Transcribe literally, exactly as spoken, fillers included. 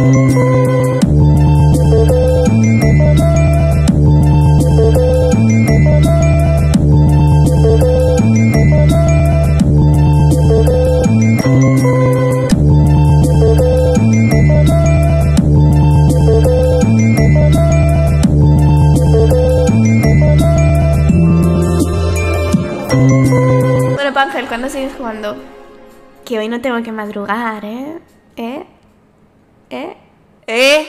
Bueno, Ángel, ¿cuándo sigues jugando? Que hoy no tengo que madrugar, ¿eh? ¿Eh? ¿Eh? ¿Eh?